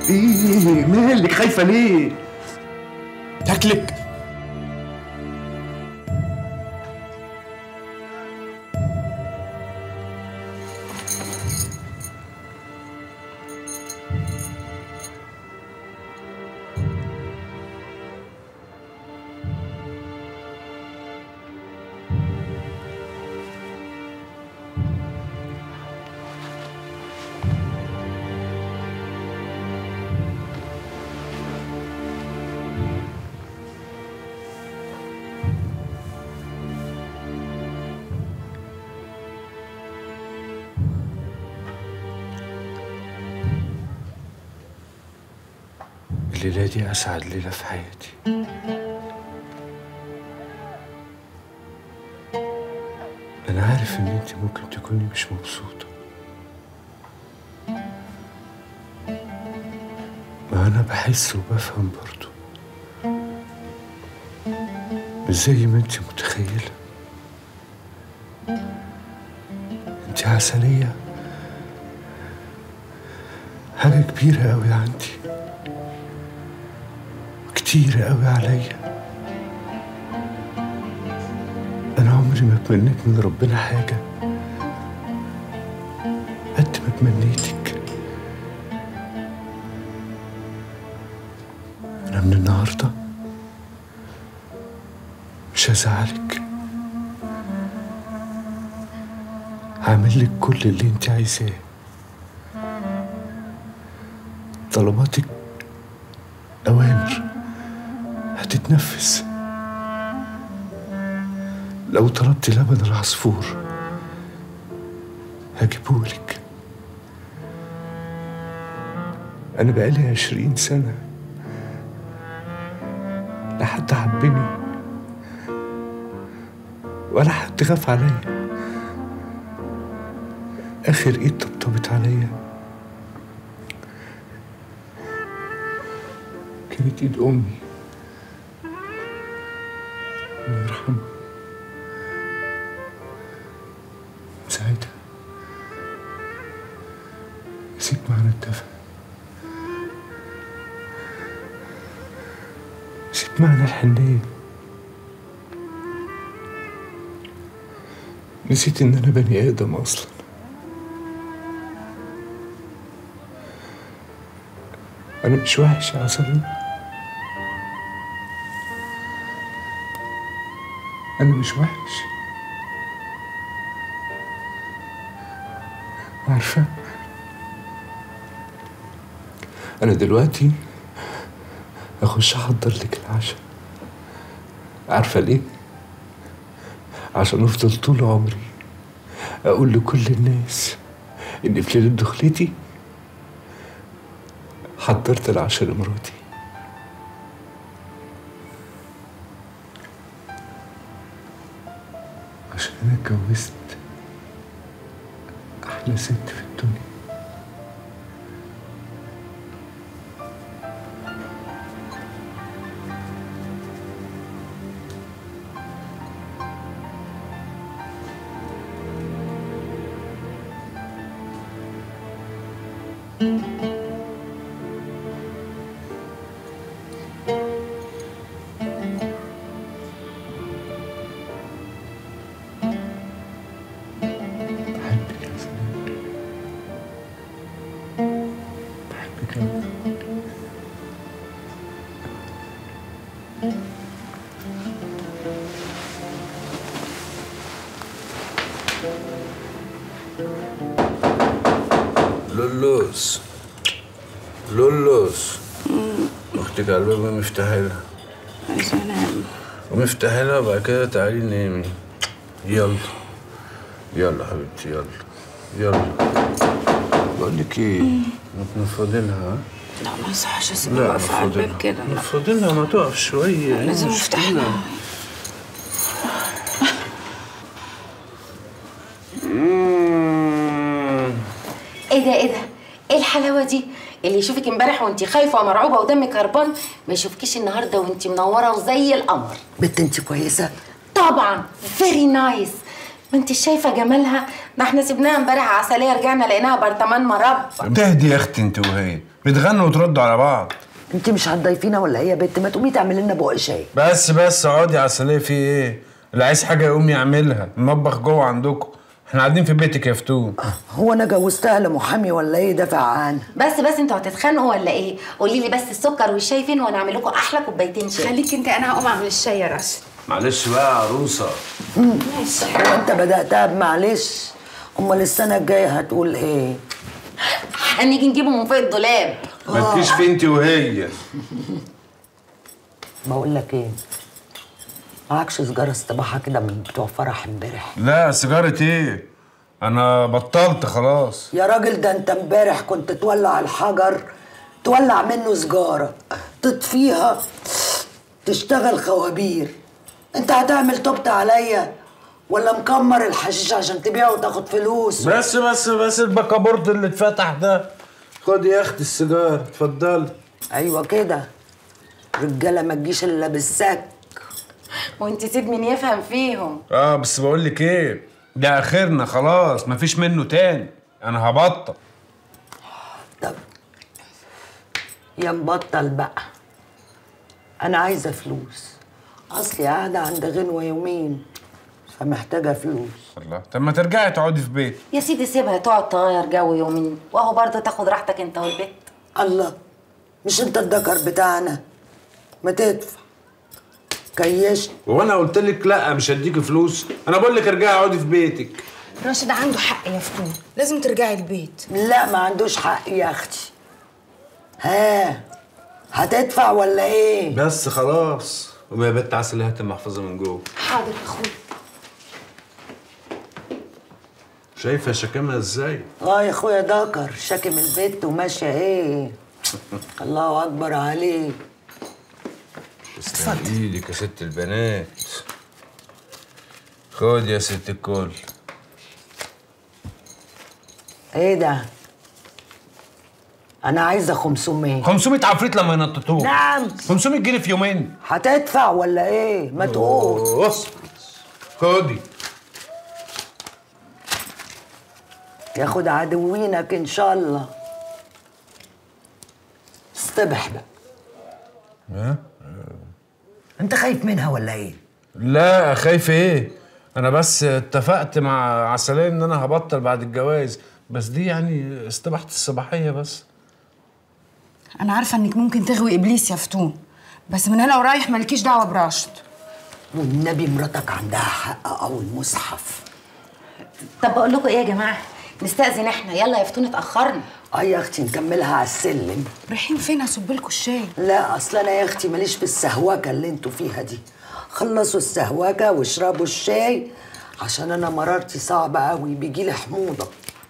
ايه مالك خايفه ليه؟ تاكلك. الليلة دي أسعد ليلة في حياتي. أنا عارف إن أنت ممكن تكوني مش مبسوطة، ما أنا بحس وبفهم برضو، مش زي ما أنت متخيلة. أنت عسلية، حاجة كبيرة أوي عندي، كتير قوي عليا. أنا عمري ما تمنيت من ربنا حاجة قد ما تمنيتك. أنا من النهاردة مش هزعلك، هعمل لك كل اللي انت عايزاه. طلباتك أوامر هتتنفذ. لو طلبت لبن العصفور هجيبهولك. أنا بقالي 20 سنة لا حد حبني ولا حد خاف عليا. آخر إيد طبطبت عليا كانت إيد أمي الله يرحمها. ساعتها نسيت معنى الدفء، نسيت معنى الحنية، نسيت إن أنا بني آدم أصلا. أنا مش وحش يا عسلية، أنا مش وحش. عارفة أنا دلوقتي أخش أحضر لك العشاء. عارفة ليه؟ عشان أفضل طول عمري أقول لكل الناس إن في ليلة دخلتي حضرت العشاء لمراتي. عشان أنا اتجوزت أحلى ست في الدنيا. لولوس لولوس اختك على الباب مفتاحها لها. عايزة انام. ومفتاحها لها وبعد كده تعالي نامي. يلا يلا حبيبتي يلا يلا. بقول لك ايه، ما تنفضي لها. لا ما يصحش اسيبها واقفة على الباب كده. لا نفضي لها ما تقف شوية. لازم افتح لها. ايه ده ايه الحلاوه دي؟ اللي يشوفك امبارح وانت خايفه ومرعوبه ودمك هربان ما يشوفكيش النهارده وانت منوره وزي القمر. بنت انت كويسه؟ طبعا فيري نايس. ما انت شايفه جمالها، ما احنا سيبناها امبارح عسليه رجعنا لقيناها برطمان مربى. تهدي يا اختي انت وهي. بتغنوا وتردوا على بعض. انت مش هتضيفينا ولا هي بنت؟ ما تقومي تعملي لنا بق شاي. بس اقعدي يا عسلية، في ايه؟ اللي عايز حاجة يقوم يعملها، المطبخ جوه عندكم، احنا قاعدين في بيتك يا فتون. هو انا جوزتها لمحامي ولا ايه دافع عنها؟ بس انتوا هتتخانقوا ولا ايه؟ قولي لي بس السكر والشاي فين وانا اعمل لكم احلى كوبايتين شاي. خليك انت، انا هقوم اعمل الشاي يا راشد. معلش بقى يا عروسة. ماشي. هو انت بدأتها بمعلش؟ امال السنة الجاية هتقول ايه؟ هنيجي نجيبه من فوق الدولاب. ما تجيش في انت وهي. بقول لك ايه؟ معكش سجارة استباحة كده من بتوع فرح امبارح؟ لا سيجارة ايه؟ انا بطلت خلاص. يا راجل ده انت امبارح كنت تولع الحجر تولع منه سجارة تطفيها تشتغل خوابير. انت هتعمل توبة عليا ولا مكمر الحشيش عشان تبيعه وتاخد فلوس؟ بس البكابورت اللي اتفتح ده. خد يا اختي السيجار، اتفضلي. ايوه كده، رجاله ما تجيش الا بالسك. وانت سيد مين يفهم فيهم. بس بقول لك ايه، ده اخرنا خلاص، مفيش منه تاني، انا هبطل. طب يا مبطل بقى، انا عايزه فلوس، اصلي قاعده عند غنوه يومين فمحتاجه فلوس. الله، طب ما ترجعي تقعدي في بيت. يا سيدي سيبها تقعد تغير جو يومين، واهو برضه تاخد راحتك انت والبيت. الله، مش انت الدكر بتاعنا؟ ما تدفع كيشت. وانا قلت لك لا مش هديكي فلوس؟ انا بقول لك ارجعي اقعدي في بيتك. راشد عنده حق يا فتون، لازم ترجعي البيت. لا ما عندوش حق يا اختي. ها هتدفع ولا ايه؟ بس خلاص. قومي يا بنت عسل، هات المحفظه من جوه. حاضر يا اخويا. شايفه شكامها ازاي؟ يا اخويا دكر شاكم البيت وماشيه ايه. الله اكبر عليك. تسلم ايدك يا ست البنات. خد يا ست الكل. ايه ده؟ انا عايزه 500. 500 عفريت لما ينططوه. نعم. 500 جنيه في يومين. هتدفع ولا ايه؟ ما تقول. بص خدي. ياخد عدوينك ان شاء الله. اصطبح بقى. انت خايف منها ولا ايه؟ لا خايف ايه؟ انا بس اتفقت مع عسلية ان انا هبطل بعد الجواز، بس دي يعني استباحة الصباحية بس. انا عارفه انك ممكن تغوي ابليس يا فتون، بس من هنا ورايح مالكيش دعوه براشد. والنبي مراتك عندها حق او المصحف. طب بقول لكم ايه يا جماعه، نستأذن احنا، يلا يا فتون اتأخرنا. يا اختي نكملها على السلم. رايحين فين؟ هصب لكم الشاي. لا اصل انا يا اختي ماليش في السهوكه اللي انتوا فيها دي. خلصوا السهوكه واشربوا الشاي عشان انا مرارتي صعبه قوي، بيجيلي حموضه.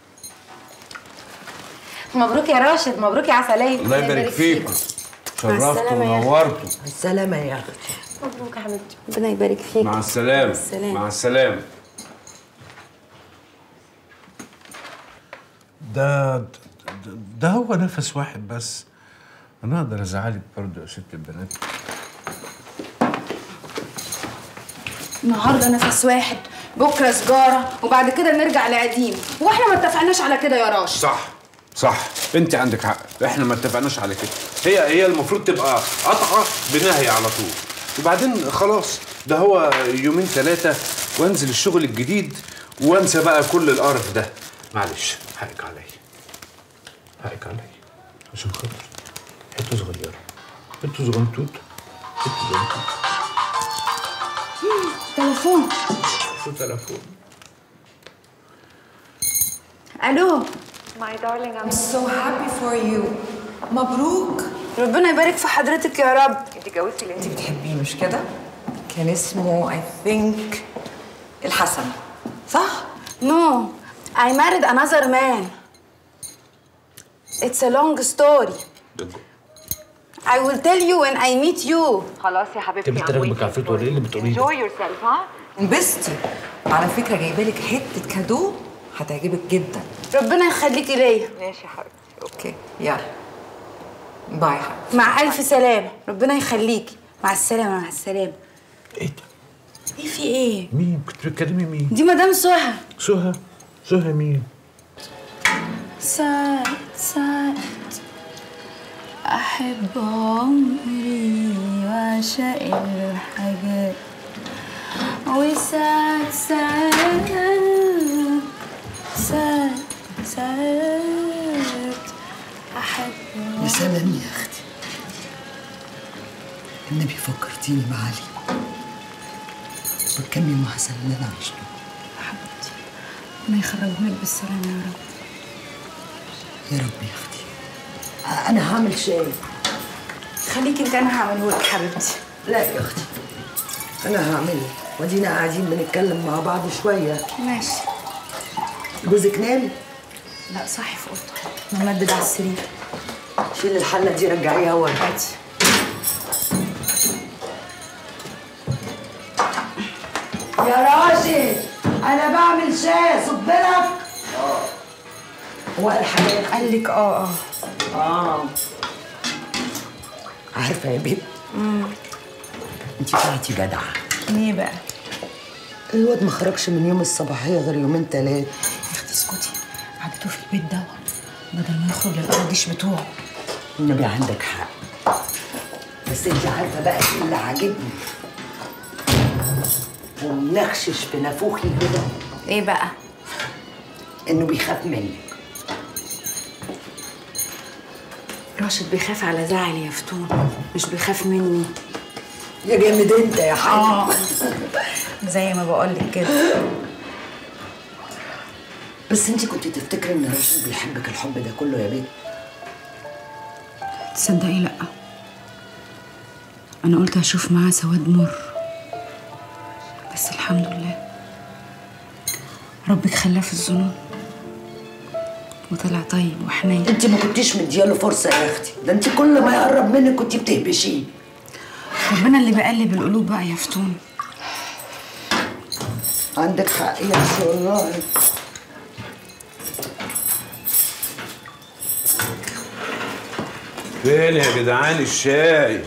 مبروك يا راشد، مبروك يا عسلية. الله يبارك فيكم. شرفتوا ونورتوا. السلامه يا اختي. مبروك يا حبيبتي، ربنا يبارك فيك. مع السلامة. مع السلامة. ده هو نفس واحد بس. انا اقدر ازعلك برضه يا ست البنات. النهارده نفس واحد، بكره سجاره، وبعد كده نرجع لقديم. هو احنا ما اتفقناش على كده يا راشد؟ صح انت عندك حق، احنا ما اتفقناش على كده. هي المفروض تبقى قطعه بنهي على طول، وبعدين خلاص ده هو يومين ثلاثه وانزل الشغل الجديد وانسى بقى كل القرف ده. معلش حقك عليا عشان خاطر حته صغيره، حته صغنطوط. تليفون. تليفون. الو. My darling, I'm so happy for you. مبروك. ربنا يبارك في حضرتك يا رب. انت جوزتي اللي انت بتحبيه مش كده؟ كان اسمه I think الحسن، صح؟ No, I married another man. It's a long story. I will tell you when I meet you. خلاص يا حبيبتي. انت بتراقبك عفريت ولا ايه اللي بتقوليه ده؟ Enjoy yourself، ها؟ انبسطي. على فكرة جايبه لك حتة كادو هتعجبك جدا. ربنا يخليكي ليا. ماشي يا حبيبتي. اوكي يلا. باي يا حبيبتي. مع ألف سلامة، ربنا يخليكي. مع السلامة. مع السلامة. ايه ده؟ ايه في ايه؟ مين؟ كنت بتكلمي مين؟ دي مدام سهى. سهى مين؟ سعد. أحب عمري وأعشق الحاجات وساعات ساعات أحب. يا سلام يا أختي، النبي فكرتيني بعلي وتكملي مع حسن اللي أنا عشته. حبيبتي ربنا يخرجهولك بالسلامة يا رب. يا رب يا أختي. أنا هعمل شاي. خليكي انت، أنا هعملهولك حبيبتي. لا يا أختي أنا هعمله، ودينا قاعدين بنتكلم مع بعض شوية. ماشي. جوزك نام؟ لا صاحي في اوضته ممدد على السرير. شيل الحلة دي رجعيها ورا. يا راشد أنا بعمل شاي، صب لك. هو الحاجات قال لك عارفة يا بنت، انتي طلعتي جدعة. ليه بقى؟ الواد ما خرجش من يوم الصباحية غير يومين تلاتة. يا اختي اسكتي، قعدته في البيت دوت بدل ما يخرج للقراضيش بتوعه. النبي عندك حق، بس انتي عارفة بقى ايه اللي عاجبني ومنخشش في نافوخي كده؟ ايه بقى؟ انه بيخاف منك. راشد بيخاف على زعلي يا فتون، مش بيخاف مني. يا جامد انت يا حاج. زي ما بقولك كده. بس انتي كنت تفتكري ان راشد بيحبك الحب ده كله يا بنت؟ تصدقي لأ، أنا قلت هشوف معاه سواد مر، بس الحمد لله ربك خلاه في الظنون وطلع طيب وحنين. انتي ما كنتيش مدياله فرصة يا اختي، ده انتي كل ما يقرب منك كنتي بتهبشيه. ربنا اللي بقلب القلوب بقى يا فتون. عندك حق يا اختي والله. فين يا جدعان الشاي؟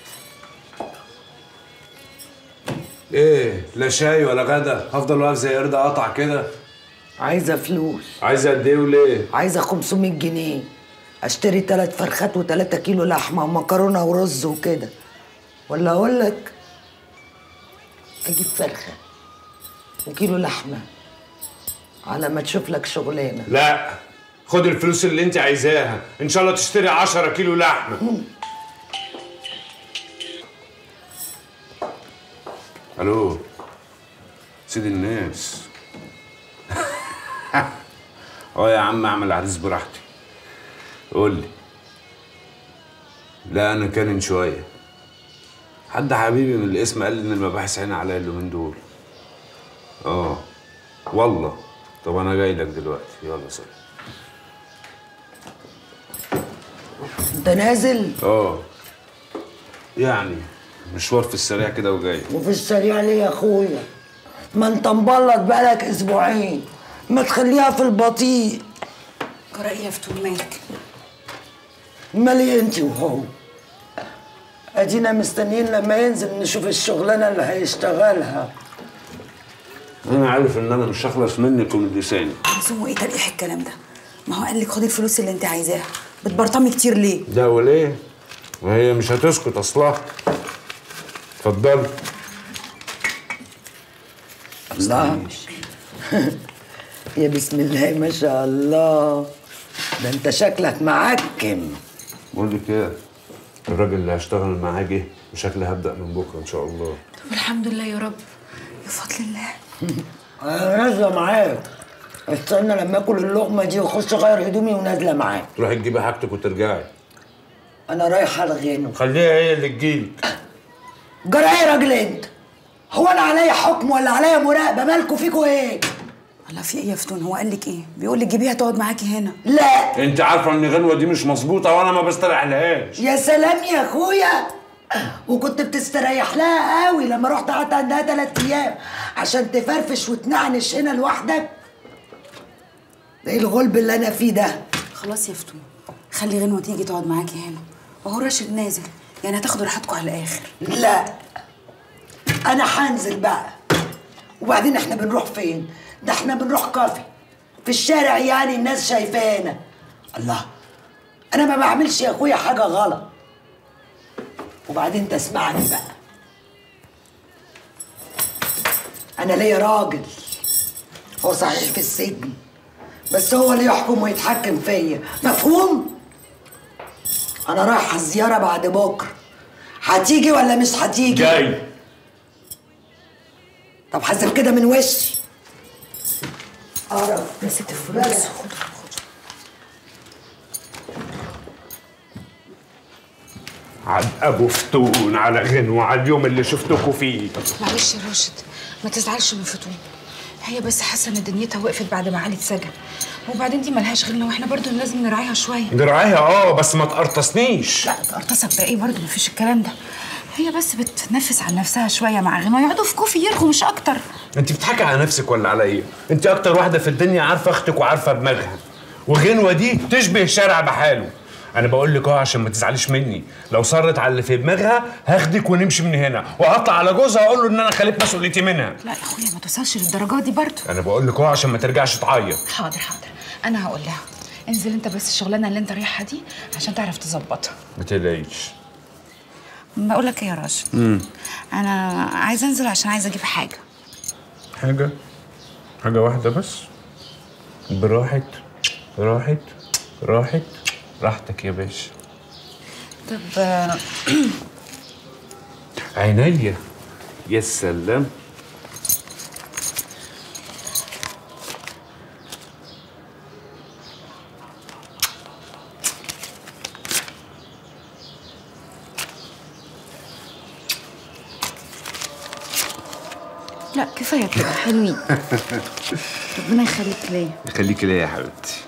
ايه، لا شاي ولا غدا؟ هفضل واقف زي قرد قطع كده؟ عايزة فلوس. عايزه قد ايه وليه؟ عايزة 500 جنيه اشتري 3 فرخات و3 كيلو لحمة ومكرونة ورز وكده. ولا اقول لك اجيب فرخة وكيلو لحمة على ما تشوف لك شغلانة. لا، خد الفلوس اللي انت عايزاها، ان شاء الله تشتري 10 كيلو لحمه. الو سيد الناس. يا عم اعمل عريس براحتي. قول لي. لا انا كان شويه، حد حبيبي من الاسم قال لي ان المباحث عيني عليا اليومين دول. والله. طب انا جاي لك دلوقتي، يلا سلام. انت نازل؟ يعني مشوار في السريع كده وجاي. وفي السريع ليه يا اخويا؟ ما انت مبلط بقالك اسبوعين، ما تخليها في البطيء. قرأي يا فتون مالك؟ مالي انت وهو؟ ادينا مستنيين لما ينزل نشوف الشغلانه اللي هيشتغلها. انا عارف ان انا مش هخلص منك ومن لساني. لزومه ايه تلقيح الكلام ده؟ ما هو قال لك خدي الفلوس اللي انت عايزاها، بتبرطمي كتير ليه؟ ده وليه؟ وهي مش هتسكت اصلها. اتفضلي. الله. يا بسم الله ما شاء الله، ده انت شكلك معكم. بقول لك ايه، الراجل اللي هشتغل معاه جه وشكلي هبدأ من بكره ان شاء الله. طب الحمد لله يا رب، بفضل الله. انا نازله معاك، استنى لما اكل اللقمه دي واخش اغير هدومي ونازله معاك. تروحي تجيبي حاجتك وترجعي. انا رايحه الغنى. خليها هي اللي تجيلك. جرى ايه يا راجل انت؟ هو انا عليا حكم ولا عليا مراقبه؟ مالكوا فيكوا ايه؟ الله في ايه يا فتون؟ هو قال لك ايه؟ بيقول لك جيبيها تقعد معاكي هنا. لا انت عارفه ان غنوه دي مش مظبوطه وانا ما بستريحلهاش. يا سلام يا اخويا، وكنت بتستريح لها قوي لما رحت قعدت عندها 3 ايام عشان تفرفش وتنعنش هنا لوحدك. ايه الغلب اللي انا فيه ده؟ خلاص يا فتون، خلي غنوه تيجي تقعد معاكي هنا، وهو راشد نازل، يعني هتاخدوا راحتكم على الاخر. لا انا هنزل بقى. وبعدين احنا بنروح فين؟ ده احنا بنروح كافي في الشارع، يعني الناس شايفانا. الله، انا ما بعملش يا اخويا حاجه غلط. وبعدين تسمعني بقى، انا ليا راجل، هو صحيح في السجن بس هو اللي يحكم ويتحكم فيا، مفهوم؟ انا رايحه الزياره بعد بكره، هتيجي ولا مش هتيجي؟ جاي. طب حاسب كده من وشي. قرف. نسيت الفلوس. عاد ابو فتون على غنوة على اليوم اللي شفتكوا فيه. معلش يا راشد، ما تزعلش من فتون، هي بس حاسه ان دنيتها وقفت بعد ما علي اتسجن، وبعدين دي ملهاش غيرنا واحنا برضو لازم نراعيها شويه. نراعيها بس ما تقرطسنيش. لا تقرطسك بايه برضو، مفيش الكلام ده، هي بس بتنفس عن نفسها شويه مع غنوه، يقعدوا في كوفي يرغوا مش اكتر. انت بتضحكي على نفسك ولا عليا؟ انت اكتر واحده في الدنيا عارفه اختك وعارفه دماغها، وغنوه دي تشبه الشارع بحاله. انا بقول لك عشان ما تزعليش مني، لو صرت على اللي في دماغها هاخدك ونمشي من هنا، وهطلع على جوزها اقول له ان انا خليت مسؤوليتي منها. لا يا اخويا ما توصلش للدرجات دي برضو. انا بقول لك عشان ما ترجعش تعيط. حاضر انا هقول لها انزل انت بس الشغلانه اللي انت رايحها دي عشان تعرف تظبطها. ما تقلقيش. بقول لك ايه يا راشد، انا عايزه انزل عشان عايزه اجيب حاجه واحده بس، راحتك يا باشا. طب عينيا. يا سلام. لا كفايه كده، حلوين. ربنا يخليك ليا. يخليكي ليا يا حبيبتي.